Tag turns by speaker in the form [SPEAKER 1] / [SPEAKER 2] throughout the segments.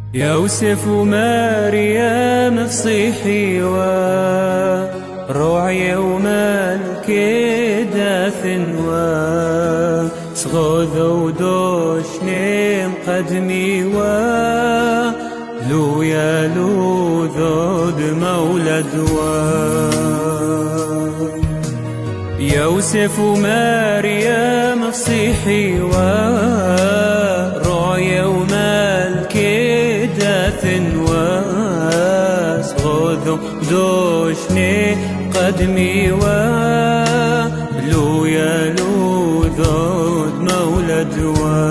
[SPEAKER 1] يوسف ومريم فصيحي وروع يوم الكيدة ثنوى صغوذ ودوشني مقدمي لو يا لو ذود مولد يوسف ومريم فصيحي وروع يوم الكيدة ثنوى صغوذ دوشني قدمي لو يا لو ذود مولد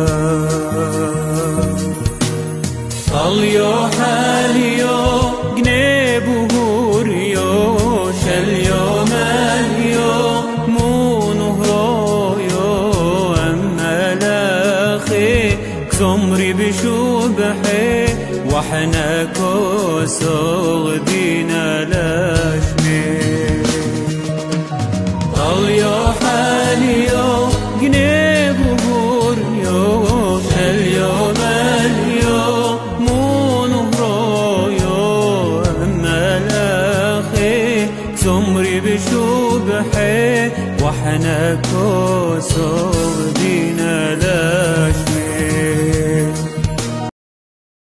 [SPEAKER 1] اليو حاليو جنيبو هوريو شاليوم اليو مو نهرويو أما لاخي كسمري بشوبحي وحنا كوسو دينا لاشمي اليو حاليو جنيبو هوريو شاليوم اليو سمري بشوبحي وحنا كوسو دينا لاشمي